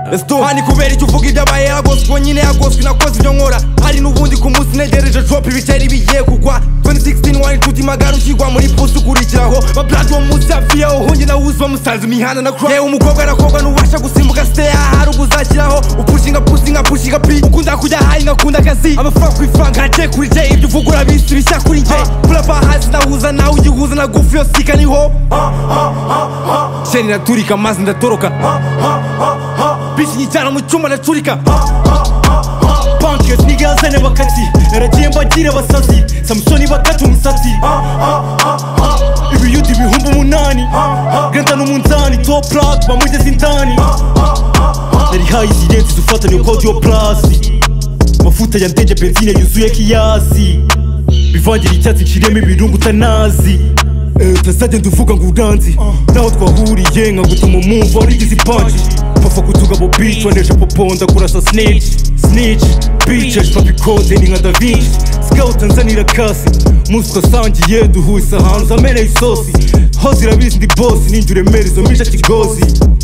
Let's do hani kubera icyo uvuga ibyabaye yagoswe nyine yagoswe nakoze ibyo nkora hari n'ubundi ku munsi negereje drop ibiceri bigiye kugwa 2016 wari inshuti magara ushyirwa muri pusi ukurikiraho bablad wo munsi yafiyeho hungi na wuzi bamusanze imihanda na cry yewe umukobwa arakobwa ntubasha gusimbuka stay ahari ubuzakiraho upushinga pi ukunda kujya hayi ngakunda akazi amafaranga ku ifaranga ntagiye kuri je ibyo uvuga urabizi bishya kuri nje pulapa hasi nahuza nawe ugihuza na gufi yo sika niho sheni naturika mazi ndatoroka bishi nyijyana mu cyuma ndacurika Punkers nigazane bakati naragiye mbagira abasazi Samusoni bakata umusatsi ibiyuti ibihumbi 8 ganta n'umunzani top plug bamugeze indani nari hayi zirenze dufatanye code yo plus mafuta ya ndege benzine yuzuye kiasi bivangira icyatsi nshiremo ibirungu utanazi tazajya nduvuga ngo uranzi naho twahuriye nkagutuma umumva warigize ipanji pfa kutugabo bitch wanesha poponda kurasa snitch bitches papi code ni nka Da Vinci scout nzanira kasi musi twasangiye duhuse ahantu zameneye isosi hose irabizi ndi boss ninjye uremera izo misha kigozi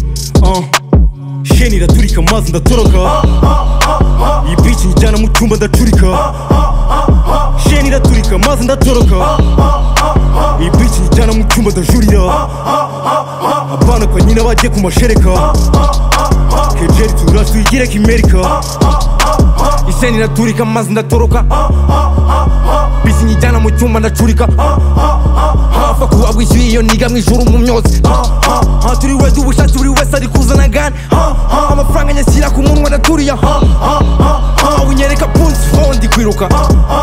sheni iraturika amazi ndatoroka iyi bitch njyana mu cyumba ndacurika sheni iraturika amazi ndatoroka iyi bitch njyana mu cyumba ndajurira abana kwa nyina bagiye ku mashereka kejeri turaje tuyigire kimerika isheni iraturika amazi ndatoroka bisi nyijyana mu cyumba ndacurika hafa kuba wishyuye iyo niga mu ijuru mu myotsi turi wese ubushatsi buri wese ari kuzana gani amafaranga nyashyira ku munwa ndaturiya unyereka punsi ho ndi kwiruka